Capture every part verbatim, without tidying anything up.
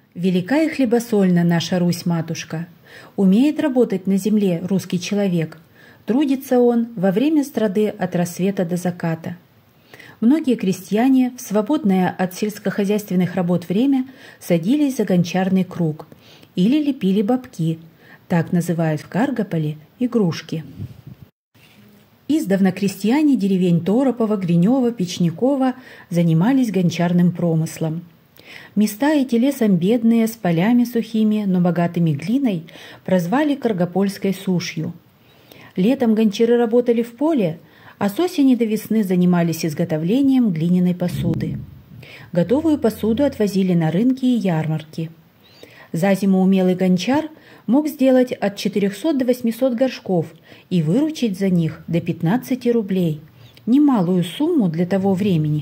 Велика и хлебосольна наша Русь-матушка. Умеет работать на земле русский человек. Трудится он во время страды от рассвета до заката. Многие крестьяне в свободное от сельскохозяйственных работ время садились за гончарный круг или лепили бобки, так называют в Каргополе игрушки. Издавна крестьяне деревень Торопова, Гринева, Печникова занимались гончарным промыслом. Места эти лесом бедные, с полями сухими, но богатыми глиной, прозвали Каргопольской сушью. Летом гончары работали в поле, а с осени до весны занимались изготовлением глиняной посуды. Готовую посуду отвозили на рынки и ярмарки. За зиму умелый гончар мог сделать от четырехсот до восьмисот горшков и выручить за них до пятнадцати рублей. Немалую сумму для того времени.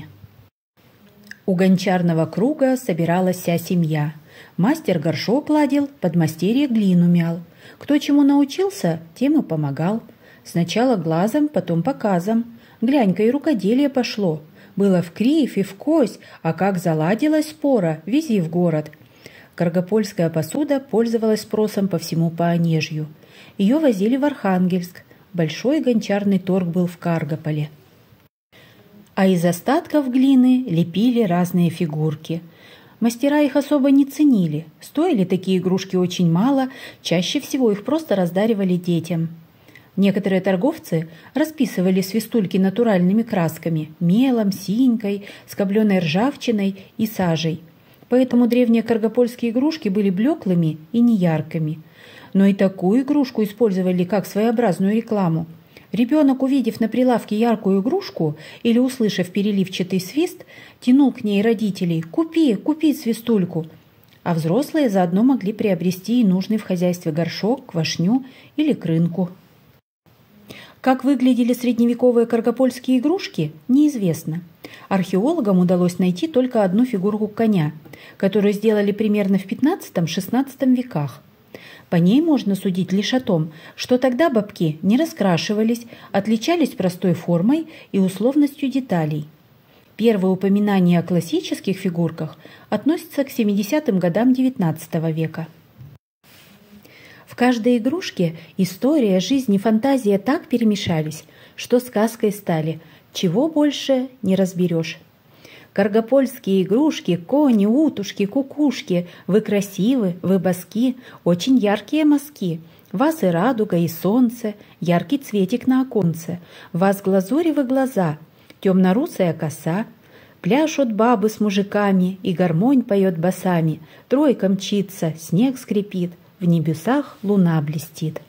У гончарного круга собиралась вся семья. Мастер горшок ладил, подмастерье глину мял. Кто чему научился, тем и помогал. Сначала глазом, потом показом. Глянь-ка, и рукоделие пошло. Было в кривь и в кось, а как заладилась спора, вези в город. Каргопольская посуда пользовалась спросом по всему Поонежью. Ее возили в Архангельск. Большой гончарный торг был в Каргополе. А из остатков глины лепили разные фигурки. Мастера их особо не ценили. Стоили такие игрушки очень мало, чаще всего их просто раздаривали детям. Некоторые торговцы расписывали свистульки натуральными красками – мелом, синькой, скобленой ржавчиной и сажей. Поэтому древние каргопольские игрушки были блеклыми и неяркими. Но и такую игрушку использовали как своеобразную рекламу. Ребенок, увидев на прилавке яркую игрушку или услышав переливчатый свист, тянул к ней родителей: «Купи, купи свистульку!» А взрослые заодно могли приобрести и нужный в хозяйстве горшок, квашню или крынку. Как выглядели средневековые каргопольские игрушки, неизвестно. Археологам удалось найти только одну фигурку коня, которую сделали примерно в пятнадцатом-шестнадцатом веках. По ней можно судить лишь о том, что тогда бобки не раскрашивались, отличались простой формой и условностью деталей. Первые упоминания о классических фигурках относятся к семидесятым годам девятнадцатого века. В каждой игрушке история, жизнь и фантазия так перемешались, что сказкой стали, чего больше не разберешь. Каргопольские игрушки, кони, утушки, кукушки, вы красивы, вы боски, очень яркие мазки. Вас и радуга, и солнце, яркий цветик на оконце, вас глазуревы глаза, темно-русая коса. Пляшут бабы с мужиками, и гармонь поет басами, тройка мчится, снег скрипит, в небесах луна блестит.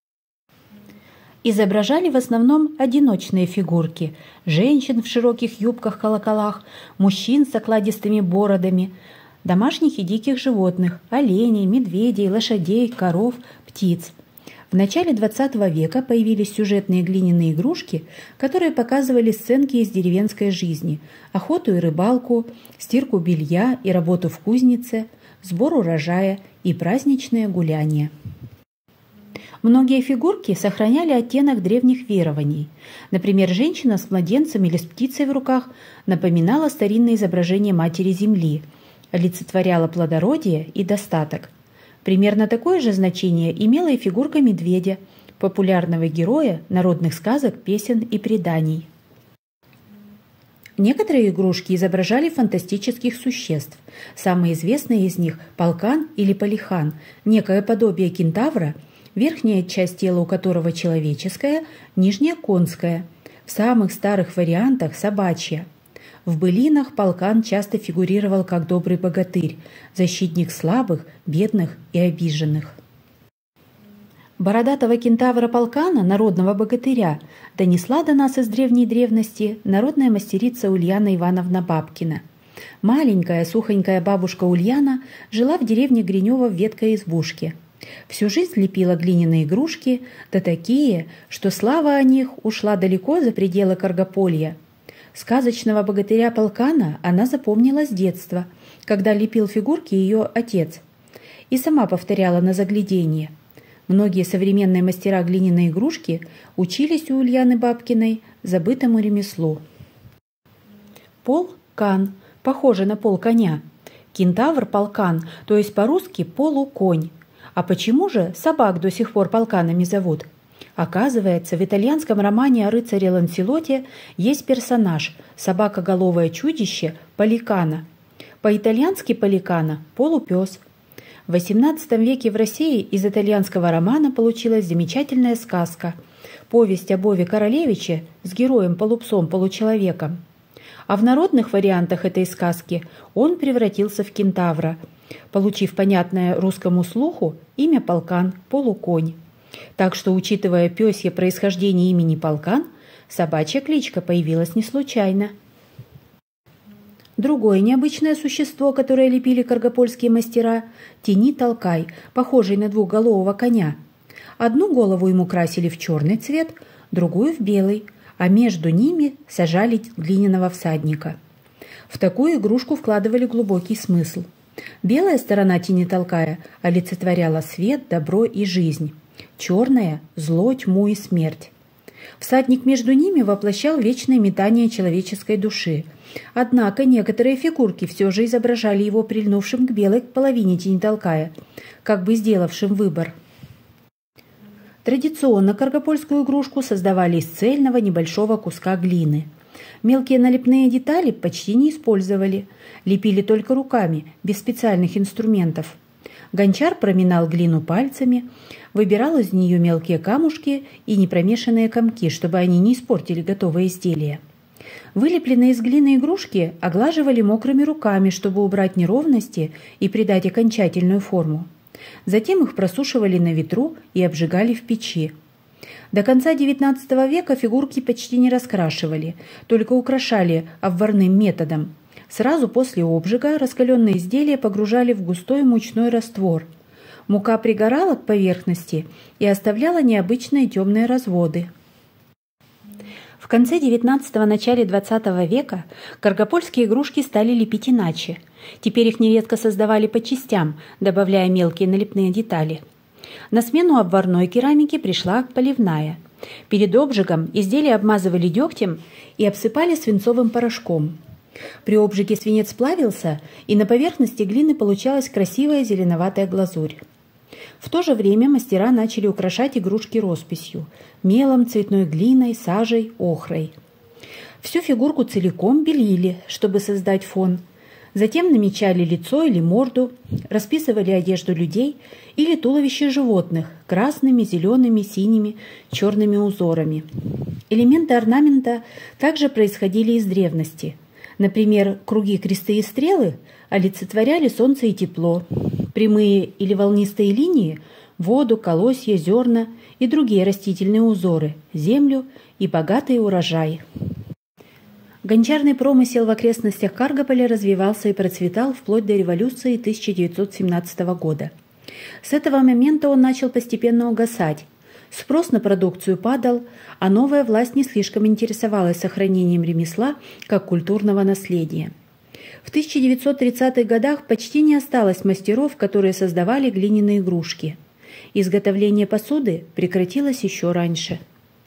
Изображали в основном одиночные фигурки – женщин в широких юбках-колоколах, мужчин с окладистыми бородами, домашних и диких животных – оленей, медведей, лошадей, коров, птиц. В начале двадцатого века появились сюжетные глиняные игрушки, которые показывали сценки из деревенской жизни – охоту и рыбалку, стирку белья и работу в кузнице, сбор урожая и праздничные гуляния. Многие фигурки сохраняли оттенок древних верований. Например, женщина с младенцем или с птицей в руках напоминала старинное изображение Матери Земли, олицетворяла плодородие и достаток. Примерно такое же значение имела и фигурка медведя, популярного героя народных сказок, песен и преданий. Некоторые игрушки изображали фантастических существ. Самые известные из них – полкан или палихан, некое подобие кентавра, верхняя часть тела у которого человеческая, нижняя конская, в самых старых вариантах собачья. В былинах полкан часто фигурировал как добрый богатырь, защитник слабых, бедных и обиженных. Бородатого кентавра полкана, народного богатыря, донесла до нас из древней древности народная мастерица Ульяна Ивановна Бабкина. Маленькая сухонькая бабушка Ульяна жила в деревне Гринева в веткой избушке. Всю жизнь лепила глиняные игрушки, да такие, что слава о них ушла далеко за пределы Каргополья. Сказочного богатыря полкана она запомнила с детства, когда лепил фигурки ее отец, и сама повторяла на загляденье. Многие современные мастера глиняной игрушки учились у Ульяны Бабкиной забытому ремеслу. Пол – кан, похоже на пол коня. Кентавр – полкан, то есть по-русски полуконь. А почему же собак до сих пор полканами зовут? Оказывается, в итальянском романе о рыцаре Ланселоте есть персонаж – собакоголовое чудище Паликана. По-итальянски Паликана – полупес. В восемнадцатом веке в России из итальянского романа получилась замечательная сказка – повесть о Вове Королевиче с героем-полупсом-получеловеком. А в народных вариантах этой сказки он превратился в кентавра, получив понятное русскому слуху имя Полкан, полуконь. Так что, учитывая пёсье происхождение имени Полкан, собачья кличка появилась не случайно. Другое необычное существо, которое лепили каргопольские мастера – тени-толкай, похожий на двухголового коня. Одну голову ему красили в черный цвет, другую в белый, а между ними сажали глиняного всадника. В такую игрушку вкладывали глубокий смысл. Белая сторона тени-толкая олицетворяла свет, добро и жизнь, черная – зло, тьму и смерть. Всадник между ними воплощал вечное метание человеческой души. Однако некоторые фигурки все же изображали его прильнувшим к белой половине тени-толкая, как бы сделавшим выбор. Традиционно каргопольскую игрушку создавали из цельного небольшого куска глины. Мелкие налепные детали почти не использовали, лепили только руками, без специальных инструментов. Гончар проминал глину пальцами, выбирал из нее мелкие камушки и непромешанные комки, чтобы они не испортили готовое изделие. Вылепленные из глины игрушки оглаживали мокрыми руками, чтобы убрать неровности и придать окончательную форму. Затем их просушивали на ветру и обжигали в печи. До конца девятнадцатого века фигурки почти не раскрашивали, только украшали обварным методом. Сразу после обжига раскаленные изделия погружали в густой мучной раствор. Мука пригорала к поверхности и оставляла необычные темные разводы. В конце девятнадцатого – начале двадцатого века каргопольские игрушки стали лепить иначе. Теперь их нередко создавали по частям, добавляя мелкие налепные детали. На смену обварной керамике пришла поливная. Перед обжигом изделия обмазывали дегтем и обсыпали свинцовым порошком. При обжиге свинец плавился, и на поверхности глины получалась красивая зеленоватая глазурь. В то же время мастера начали украшать игрушки росписью – мелом, цветной глиной, сажей, охрой. Всю фигурку целиком белили, чтобы создать фон. Затем намечали лицо или морду, расписывали одежду людей или туловище животных красными, зелеными, синими, черными узорами. Элементы орнамента также происходили из древности. Например, круги, кресты и стрелы олицетворяли солнце и тепло, прямые или волнистые линии – воду, колосья, зерна и другие растительные узоры, землю и богатый урожай. Гончарный промысел в окрестностях Каргополя развивался и процветал вплоть до революции тысяча девятьсот семнадцатого года. С этого момента он начал постепенно угасать. Спрос на продукцию падал, а новая власть не слишком интересовалась сохранением ремесла как культурного наследия. В тысяча девятьсот тридцатых годах почти не осталось мастеров, которые создавали глиняные игрушки. Изготовление посуды прекратилось еще раньше.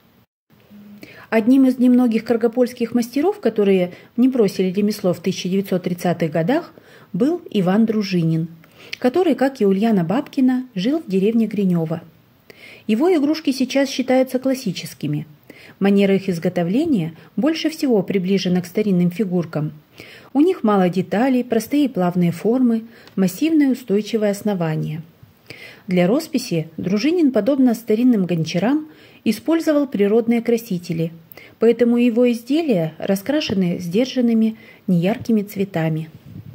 Одним из немногих каргопольских мастеров, которые не бросили ремесло в тысяча девятьсот тридцатых годах, был Иван Дружинин, который, как и Ульяна Бабкина, жил в деревне Гринево. Его игрушки сейчас считаются классическими. Манера их изготовления больше всего приближена к старинным фигуркам. У них мало деталей, простые и плавные формы, массивное устойчивое основание. Для росписи Дружинин, подобно старинным гончарам, использовал природные красители, поэтому его изделия раскрашены сдержанными, неяркими цветами.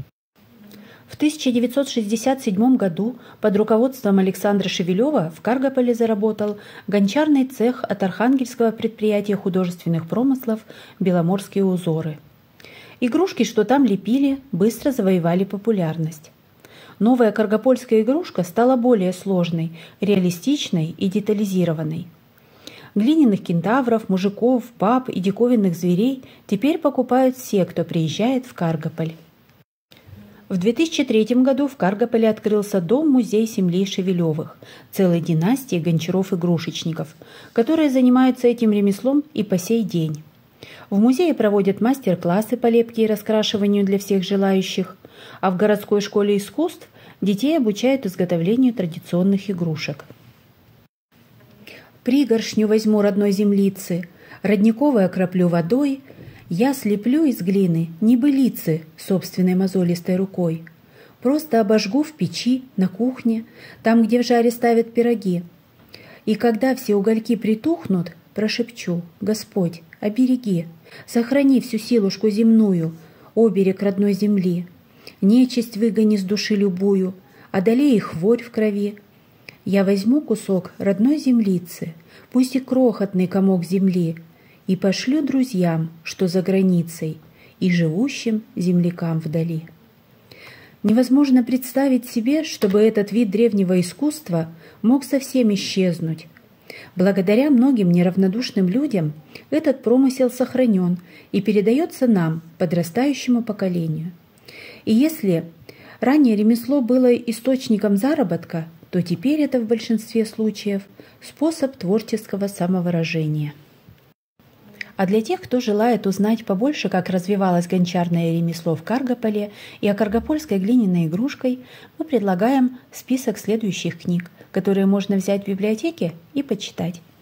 В тысяча девятьсот шестьдесят седьмом году под руководством Александра Шевелева в Каргополе заработал гончарный цех от архангельского предприятия художественных промыслов «Беломорские узоры». Игрушки, что там лепили, быстро завоевали популярность. Новая каргопольская игрушка стала более сложной, реалистичной и детализированной. Глиняных кентавров, мужиков, баб и диковинных зверей теперь покупают все, кто приезжает в Каргополь. В две тысячи третьем году в Каргополе открылся дом-музей семьи Шевелевых, целой династии гончаров-игрушечников, которые занимаются этим ремеслом и по сей день. В музее проводят мастер-классы по лепке и раскрашиванию для всех желающих, а в городской школе искусств детей обучают изготовлению традиционных игрушек. Пригоршню возьму родной землицы, родниковой окроплю водой, я слеплю из глины небылицы собственной мозолистой рукой. Просто обожгу в печи, на кухне, там, где в жаре ставят пироги. И когда все угольки притухнут, прошепчу: Господь, обереги, сохрани всю силушку земную, оберег родной земли. Нечисть выгони с души любую, одолей и хворь в крови. Я возьму кусок родной землицы, пусть и крохотный комок земли, и пошлю друзьям, что за границей, и живущим землякам вдали. Невозможно представить себе, чтобы этот вид древнего искусства мог совсем исчезнуть. Благодаря многим неравнодушным людям этот промысел сохранен и передается нам, подрастающему поколению. И если ранее ремесло было источником заработка, то теперь это в большинстве случаев способ творческого самовыражения. А для тех, кто желает узнать побольше, как развивалось гончарное ремесло в Каргополе и о каргопольской глиняной игрушкой, мы предлагаем список следующих книг, которые можно взять в библиотеке и почитать.